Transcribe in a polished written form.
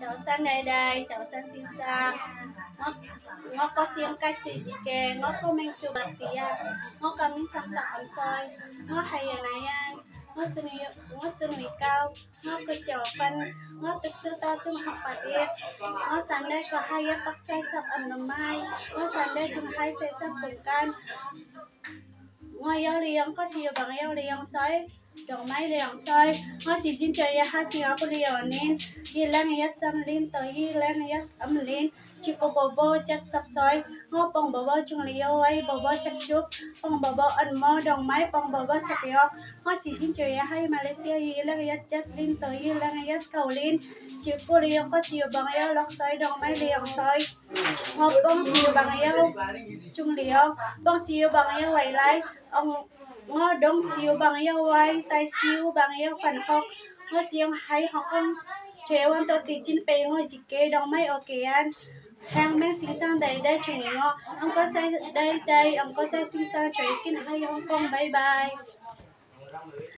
cháu sang đây đây cháu sang xin sang ngó có xiên cách gì chị kê ngó có mình từ bạc tía ngó có mình sắm sắm ăn soi ngó hay ở này anh ngó xuân mì cao ngó có chảo phân ngó thực sự ta chung học bạc tía ngó sang đây có hai tóc say sắp ăn nấm mai ngó sang đây chung hai say sắp cùng can ngó yêu liang có siêu bằng yêu liang soi dòng máy liang soi ngó chỉ chín chơi ha siêu có liang nên hi lang yết xăm lên tới hi lang yết âm lên chỉ có bò bò chất sắp soi ngó bông bò bò chung liêu ấy bò bò sắc chúc bông bò bò ăn mò dòng máy bông bò bò sắc liêu ngó chỉ chín chơi hay Malaysia hi lang yết chất lên tới hi lang yết cầu lên chỉ có liang có siêu bằng yêu lọc soi dòng máy liang soi ngó bông siêu bằng yêu chung liêu bông siêu bằng yêu vậy lại ông ngó đông siêu bằng yêu vậy tay siêu bằng yêu phần học ngó siêu hay học con chế quan tôi tí chín bề ngồi chỉ kê đồng mấy ok anh hàng men sinh sang đây đây chúng ngó ông có say đây đây ông có say sinh sang chơi kinh hay Hong Kong bye bye